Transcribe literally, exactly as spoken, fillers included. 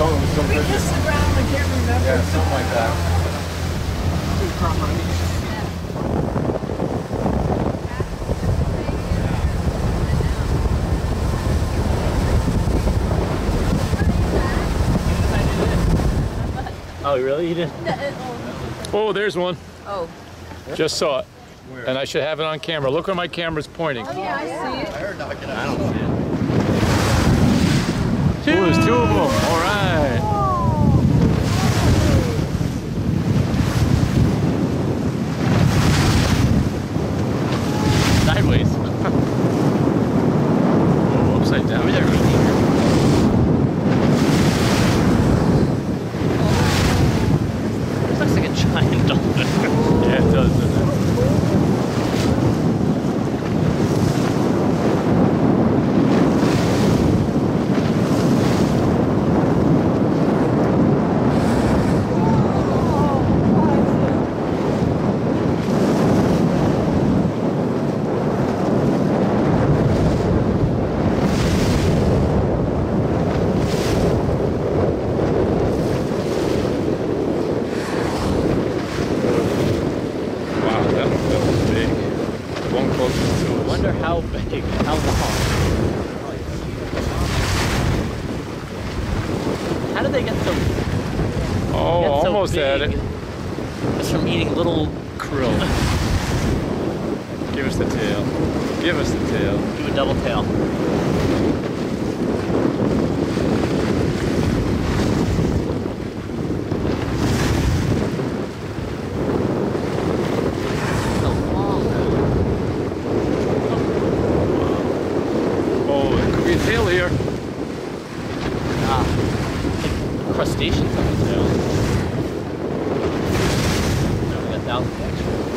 so, it was so We good. kissed the ground, I can't remember. Yeah, something like that. Oh, really? You didn't? Oh, there's one. Oh. Just saw it. Where? And I should have it on camera. Look where my camera's pointing. Oh, yeah, I see it. I heard knocking. I don't see it. Two. Oh, there's two of them. All right. Sideways. Oh, upside down. Maybe they're eating. This looks like a giant dolphin. Yeah, it does, doesn't it? I wonder how big, how long. How did they get so? Oh, get so almost big? had it. Just from eating little krill. Give us the tail. Give us the tail. Do a double tail. Tail here. Ah, like crustaceans on the tail. No, we got thousands extra.